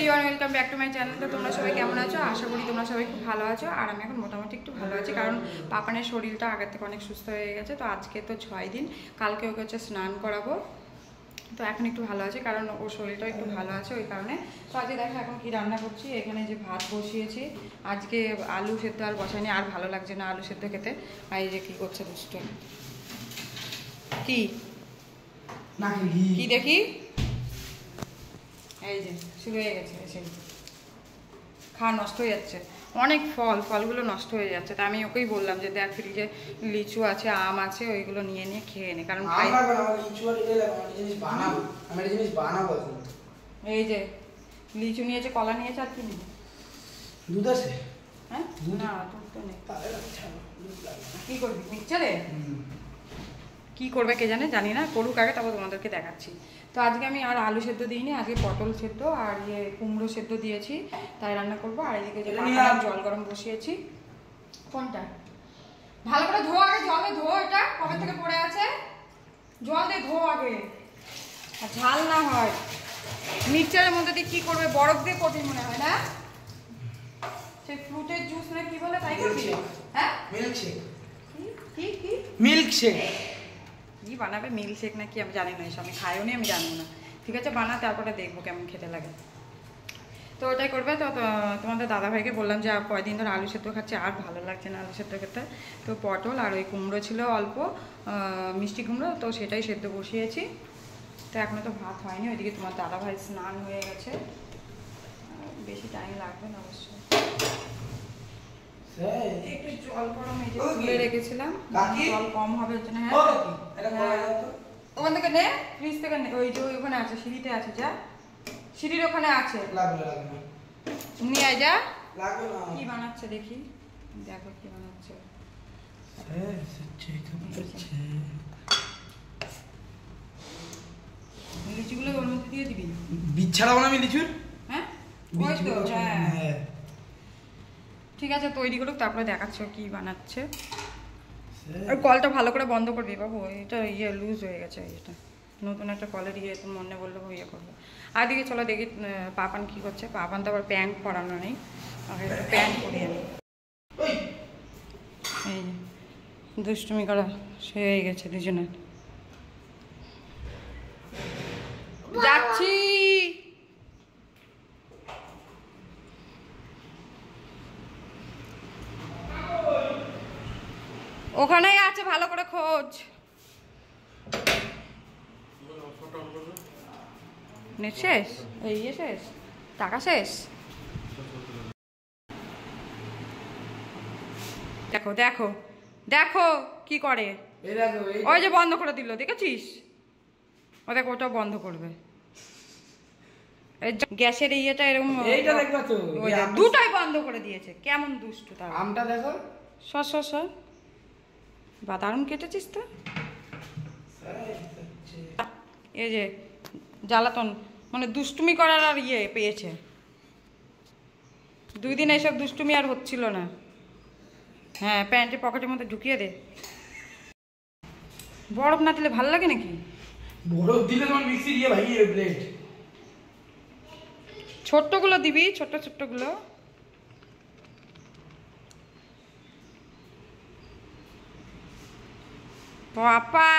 Everyone, welcome back to my channel. তো তোমরা সবাই কেমন আছো? আশা করি তোমরা সবাই খুব ভালো আছো। আর আমি এখন মোটামুটি একটু ভালো আছি, কারণ পাপানের শরীরটা আগের থেকে অনেক সুস্থ হয়ে গেছে। তো আজকে তো 6 দিন, কালকে ওকে হচ্ছে স্নান করাবো। তো এখন একটু ভালো আছে, কারণ ওর শরীরটাও একটু ভালো আছে ওই কারণে। তো আজকে দেখো এখন কি রান্না করছি। এখানে যে ভাত বসিয়েছি, আজকে আলু সেদ্ধ আর বসাইনি, আর ভালো লাগছে না আলু সেদ্ধ খেতে। আর এই যে কি করছে দুষ্ট, কি কি দেখি, এই যে শুরু হয়ে গেছে, সেই খাওয়া নষ্ট হয়ে যাচ্ছে। অনেক ফলগুলো নষ্ট হয়ে যাচ্ছে। তা আমি ওকেই বললাম যে দেখ ফ্রিজে লিচু আছে, আম আছে, ওইগুলো নিয়ে নিয়ে খেয়ে নে, কারণ এই যে লিচু নিয়েছে, কলা নিয়েছে, আর কি নেই, দুধ আছে। হ্যাঁ না, দুধ তো নেই। কি করবি মিক্সচারে? কি করবে কে জানে, জানি না, করুক আগে, তারপর তোমাদেরকে দেখাচ্ছি। তো আজকে আমি আর আলু সেদ্ধ দিইনি, আজকে পটল সেদ্ধ আর কুমড়ো সেদ্ধ দিয়েছি, তাই রান্না করবো। আর এদিকে যে জল গরম বসিয়েছি। কোনটা? ভালো করে ধো আগে, জলে ধো, এটা কবে থেকে পড়ে আছে, জল দিয়ে ধো আগে, আর ঝাল না হয়। মিক্সচারের মধ্যে দিয়ে কি করবে, বরফ দিয়ে কঠিন মনে হয় না? সেই ফ্রুটের জুস না কি বলে, তাই করবি? হ্যাঁ, মিল্ক শেক। কি কি মিল্ক শেক কি বানাবে? মিল্ক শেক না কি, আমি জানি না, এসব আমি খাইও নি, আমি জানি না। ঠিক আছে, বানা, তারপরে দেখবো কেমন খেতে লাগে। তো ওটাই করবে। তো তোমাদের দাদাভাইকে বললাম যে কয়দিন ধরে আলু সেদ্ধ খাচ্ছে, আর ভালো লাগছে না আলু সেদ্ধ খেতে। তো পটল আর ওই কুমড়ো ছিল অল্প, মিষ্টি কুমড়ো, তো সেটাই সেদ্ধ বসিয়েছি। তো এখনও তো ভাত হয়নি। ওইদিকে তোমার দাদাভাই স্নান হয়ে গেছে, বেশি টাইম লাগবে না অবশ্যই। একটু জল গরম এই যে তুলে রেখেছিলাম, জল কম হবে ওর জন্য। হ্যাঁ, ওখান থেকে নে, ফ্রিজ থেকে নে, ওই যে ওখানে আছে, সিঁড়িতে আছে, যা সিঁড়ির ওখানে আছে, নিয়ে আয় যা। কি বানাচ্ছে দেখি, দেখো কি বানাচ্ছে। লিচুগুলো ওর মধ্যে দিয়ে দিবি, বীজ ছাড়াবো না আমি লিচুর। হ্যাঁ ওই তো, হ্যাঁ ঠিক আছে, তৈরি করুক, তারপরে দেখাচ্ছে কি বানাচ্ছে। আর কলটা ভালো করে বন্ধ করবি বাবু, এটা লুজ হয়ে গেছে, এটা নতুন একটা কলের তো মনে বললো করবো। আর দিকে চলো দেখি পাপান কি করছে। পাপান তো আবার প্যান্ট পরানো নেই, একটা প্যান্ট পরিয়ে নি। এই দুষ্টুমি করা হয়ে গেছে দুজনের। যাচ্ছি, ওখানেই আছে, ভালো করে খোঁজ। নেট শেষ, এই শেষ, টাকা শেষ। দেখো দেখো দেখো কি করে, ওই যে বন্ধ করে দিল, দেখেছিস? ও দেখ, ওটাও বন্ধ করবে। গ্যাসের ইয়েটা এরকম, দুটাই বন্ধ করে দিয়েছে, কেমন দুষ্টু। তার আমটা দেখো, সর বা দারুণ কেটেছিস তো। এই যে জ্বালাতন, মানে দুষ্টুমি করার আর পেয়েছে। 2 দিন এইসব দুষ্টুমি আর হচ্ছিল না। হ্যাঁ, প্যান্টের পকেটের মধ্যে ঢুকিয়ে দে। বরফ না দিলে ভালো লাগে নাকি? বরফ দিলে তোমার মিক্সি দিয়ে ভাঙিয়ে ব্লেড। ছোট্টগুলো দিবি, ছোট্টগুলো। বাবা,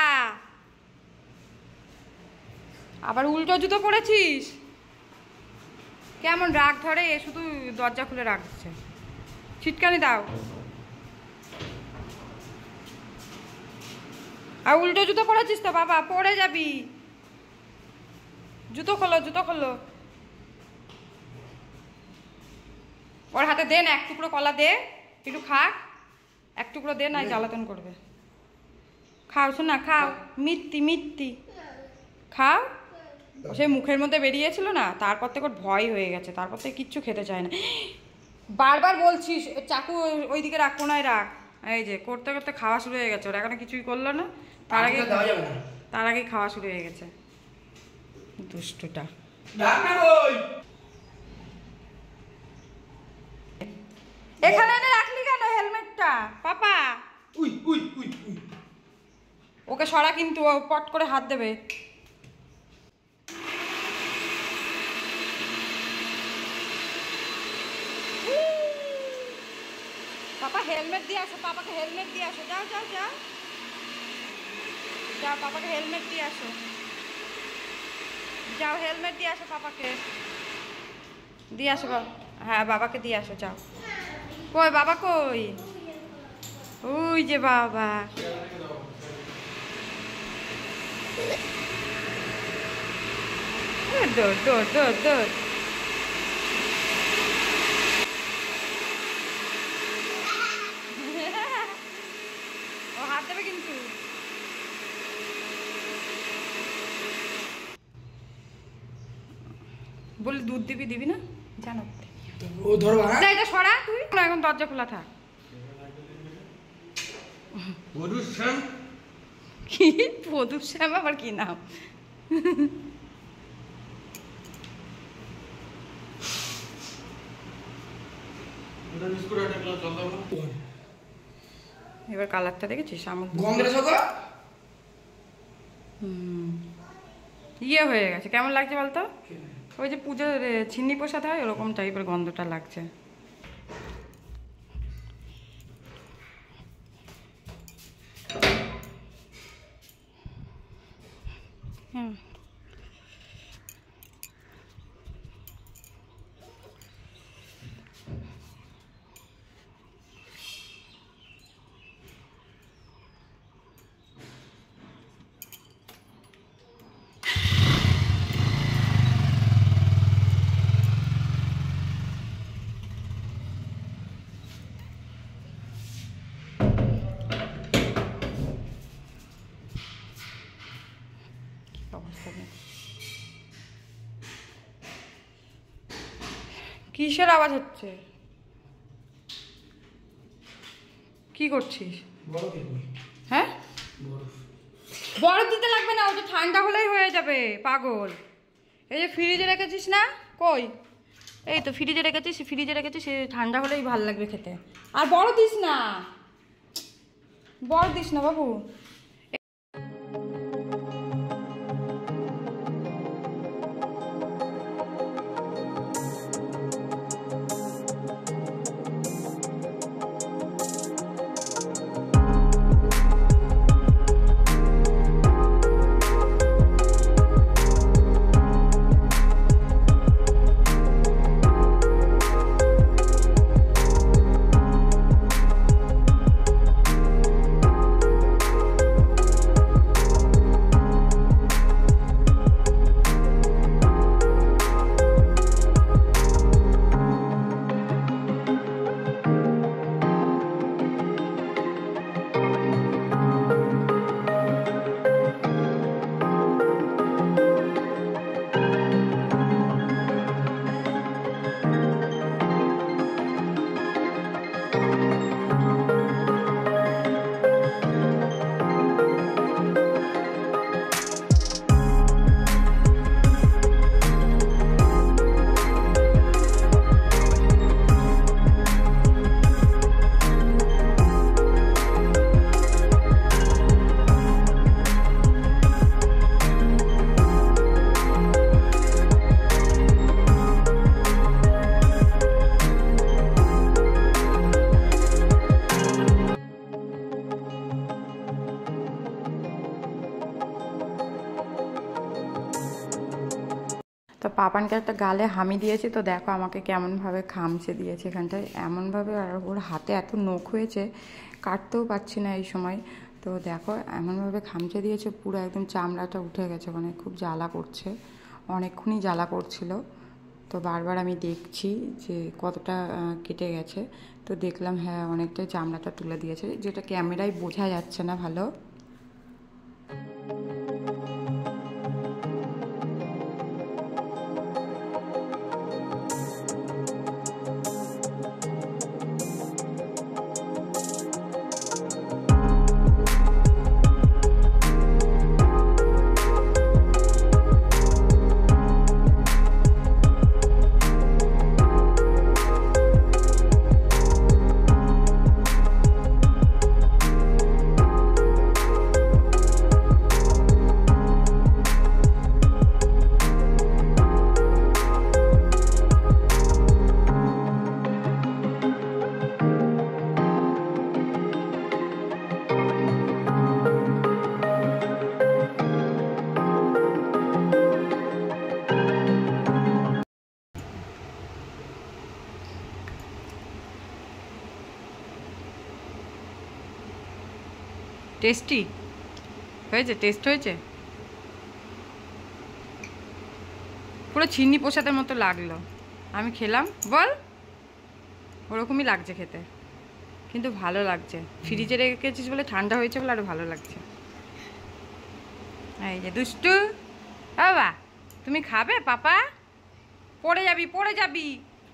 আবার উল্টো জুতো পরেছিস, কেমন রাগ ধরে, শুধু দরজা খুলে রাখছে। ছিটকানি দাও। আর উল্টো জুতো পরেছিস তো বাবা, পড়ে যাবি। জুতো খোলো। ওর হাতে দে না, 1 টুকরো কলা দে, একটু খা, 1 টুকরো দে, না জ্বালাতন করবে। খাও শোনা, খাও, মিত্তি খাও। সে মুখের মধ্যে বেরিয়েছিল না, তারপর থেকে ওর ভয় হয়ে গেছে, তারপর থেকে কিচ্ছু খেতে চায় না। বারবার বলছিস চাকু ওইদিকে রাখ, কোনায় রাখ। এই যে করতে করতে খাওয়া শুরু হয়ে গেছে, ওর এখনো কিছুই করলো না, তার আগেই খাওয়া শুরু হয়ে গেছে দুষ্টুটা। এখানে এনে রাখলি কেন হেলমেটটা পাপা? ওকে সরা, কিন্তু পট করে হাত দেবে। হেলমেট দিয়ে আসো, পাপাকে হেলমেট দিয়ে আসো। যাও যাও যাও যাও, পাপাকে হেলমেট দিয়ে আসো। যাও হেলমেট দিয়ে আসো, পাপাকে দিয়ে আসো। হ্যাঁ বাবাকে দিয়ে আসো, যাও। কই বাবা কই? ওই যে বাবা। দৌড় দৌড় দৌড় দৌড়। ও হাত দেবে কিন্তু। বলি দুধ দিবি, দিবি না জানো? ও ধরবা না? এটা সরা তুই, এখন দরজা খোলা থাক। মধুশ্যাম। কি মধুশ্যাম আবার কি নাম? এবার কালারটা দেখেছিস? ইয়ে হয়ে গেছে। কেমন লাগছে বলতো? ওই যে পুজোর ছিন্নি প্রসাদ হয় ওরকম টাইপের গন্ধটা লাগছে। হ্যাঁ কিসের আওয়াজ হচ্ছে? কি করছিস? হ্যাঁ বরফ দিতে লাগবে না, ওটা ঠান্ডা হলেই হয়ে যাবে পাগল। এই যে ফ্রিজে রেখেছিস না? কই? এই তো ফ্রিজে রেখেছিস, ফ্রিজে রেখেছিস, ঠান্ডা হলেই ভালো লাগবে খেতে। আর বরফ দিস না, বরফ দিস না বাবু। তো পাপানকে একটা গালে হামি দিয়েছি, তো দেখো আমাকে কেমনভাবে খামচে দিয়েছে এখানটায়, এমনভাবে। আর ওর হাতে এত নখ হয়েছে, কাটতেও পারছি না এই সময়। তো দেখো এমনভাবে খামচে দিয়েছে, পুরো একদম চামড়াটা উঠে গেছে, মানে খুব জ্বালা করছে, অনেকক্ষণই জ্বালা করছিল। তো বারবার আমি দেখছি যে কতটা কেটে গেছে, তো দেখলাম হ্যাঁ অনেকটাই চামড়াটা তুলে দিয়েছে, যেটা ক্যামেরায় বোঝা যাচ্ছে না ভালো। টেস্টি হয়েছে? টেস্ট হয়েছে? পুরো চিনি প্রসাদের মতো লাগলো। আমি খেলাম, বল ওরকমই লাগছে খেতে, কিন্তু ভালো লাগছে। ফ্রিজে রেখেছিস বলে ঠান্ডা হয়েছে বলে আরো ভালো লাগছে। এই যে দুষ্টু বাবা, তুমি খাবে? পাপা পড়ে যাবি, পড়ে যাবি,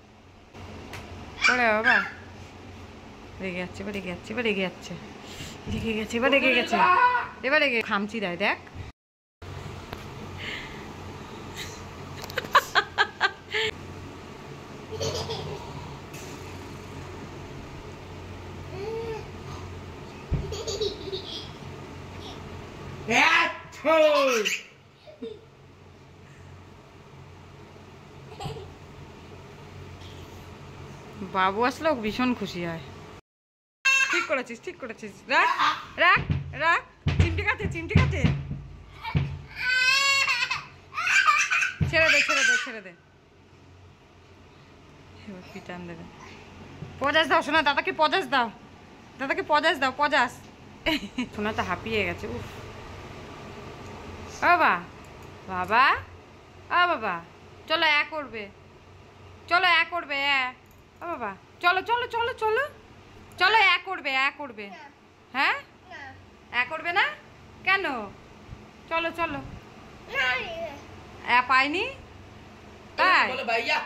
পড়ে বাবা। রেগে যাচ্ছে, এবার রেগে যাচ্ছে, এবার রেগে যাচ্ছে, রেগে গেছে, এবার রেগে গেছে, এবার রেগে খামচি দেয় দেখ। বাবু আসলেও ভীষণ খুশি হয়। ঠিক করেছিস, ঠিক করেছিস। রাখ রাখ রাখ, চিমটি কাটে, চিমটি কাটে। ছেড়ে দে, ছেড়ে দে, ছেড়ে দে। এবার পিটান দেবে। পজাস দাও শোনা, দাদাকে পজাস দাও, দাদাকে পজাস দাও, পজাস। শোনা তো হাঁপিয়ে গেছে। উফ বাবা, বাবা, আ বাবা, চলো করবে, চলো করবে, ও বাবা, চলো চলো চলো চলো চলো, করবে, করবে। হ্যাঁ করবে না কেন? চলো চলো। পাইনি তাই? বলো ভাইয়া,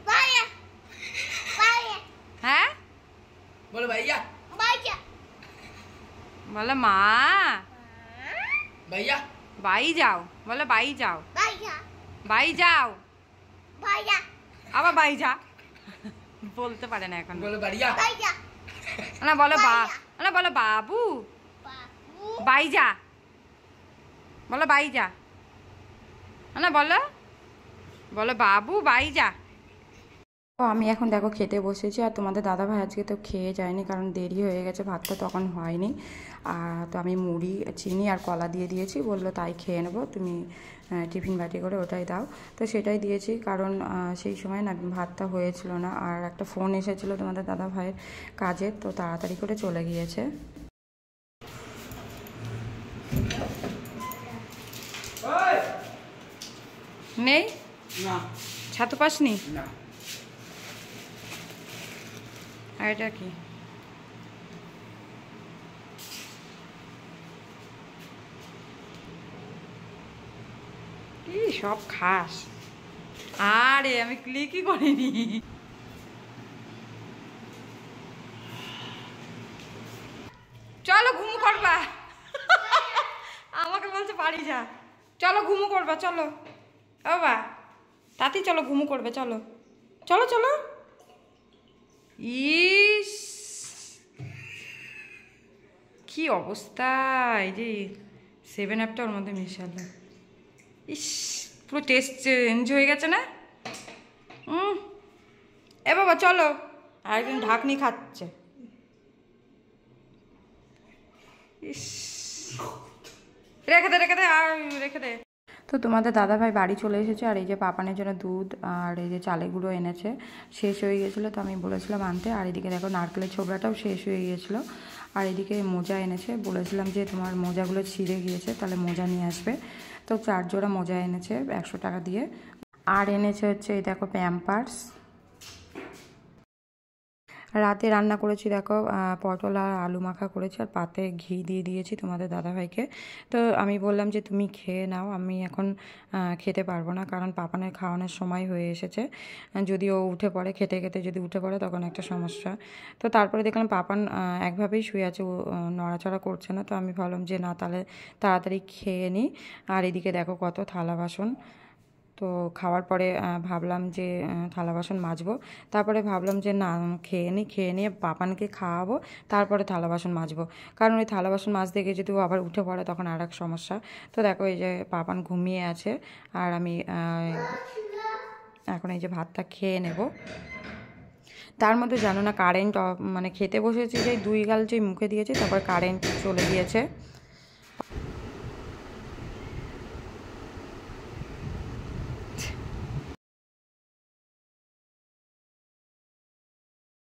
হ্যাঁ বলো ভাইয়া, বলো মা, ভাইয়া, বাই যাও, বলো বাই যাও, বাই যাও, আবার বাই যা। বলতে পারে না এখন। বলো ভাইয়া, না বলো না বলো বাবু, বাই যা, বলো বাই যা, না বলো, বলো বাবু বাই যা। তো আমি এখন দেখো খেতে বসেছি, আর তোমাদের দাদাভাই আজকে তো খেয়ে যায়নি কারণ দেরি হয়ে গেছে, ভাতটা তখন হয়নি। আর তো আমি মুড়ি, চিনি আর কলা দিয়ে দিয়েছি, বললো তাই খেয়ে নেবো, তুমি টিফিন বাটি করে ওটাই দাও। তো সেটাই দিয়েছি, কারণ সেই সময় না ভাতটা হয়েছিল না, আর একটা ফোন এসেছিলো তোমাদের দাদাভাইয়ের কাজের, তো তাড়াতাড়ি করে চলে গিয়েছে। নেই না ছাতু পাসনি? না, আর এটা কি? কি সব খাস? আরে আমি ক্লিকই করিনি। চলো ঘুমু করবা। আমাকে বলছে বাড়ি যা, চলো ঘুমু করবা, চলো বাবা, তাতেই চলো ঘুমু করবে, চলো চলো চলো। ইস কি অবস্থা, এই যে 7 আপটা ওর মধ্যে মিশালো। ইস পুরো টেস্ট চেঞ্জ হয়ে গেছে না? এ বাবা চলো, আরেকজন ঢাকনি খাচ্ছে। ইস রেখে দে, রেখে দে, আর রেখে দে। তো তোমাদের দাদাভাই বাড়ি চলে এসেছে, আর এই যে পাপানের জন্য দুধ আর এই যে চালের গুঁড়ো এনেছে, শেষ হয়ে গিয়েছিলো, তো আমি বলেছিলাম আনতে। আর এদিকে দেখো নারকেলের ছোবড়াটাও শেষ হয়ে গিয়েছিলো। আর এদিকে মোজা এনেছে, বলেছিলাম যে তোমার মোজাগুলো ছিঁড়ে গিয়েছে, তাহলে মোজা নিয়ে আসবে। তো 4 জোড়া মোজা এনেছে 100 টাকা দিয়ে। আর এনেছে হচ্ছে এই দেখো প্যাম্পার্স। রাতে রান্না করেছি দেখো পটল আর আলু মাখা করেছি, আর পাতে ঘি দিয়ে দিয়েছি তোমাদের দাদাভাইকে। তো আমি বললাম যে তুমি খেয়ে নাও, আমি এখন খেতে পারবো না, কারণ পাপানের খাওয়ানোর সময় হয়ে এসেছে। যদি ও উঠে পড়ে, খেতে খেতে যদি উঠে পড়ে তখন একটা সমস্যা। তো তারপরে দেখলাম পাপান একভাবেই শুয়ে আছে, ও নড়াচড়া করছে না। তো আমি ভাবলাম যে না, তাহলে তাড়াতাড়ি খেয়ে নিই। আর এদিকে দেখো কত থালা বাসন। তো খাওয়ার পরে ভাবলাম যে থালা বাসন মাজবো, তারপরে ভাবলাম যে না খেয়ে নিই, খেয়ে নিয়ে পাপানকে খাওয়াবো, তারপরে থালা বাসন মাজবো, কারণ ওই থালা বাসন মাজতে গিয়ে যদি ও আবার উঠে পড়ে তখন আর এক সমস্যা। তো দেখো এই যে পাপান ঘুমিয়ে আছে, আর আমি এখন এই যে ভাতটা খেয়ে নেব। তার মধ্যে জানো না কারেন্ট, মানে খেতে বসেছি যে 2 গাল যে মুখে দিয়েছি, তারপর কারেন্ট চলে গিয়েছে।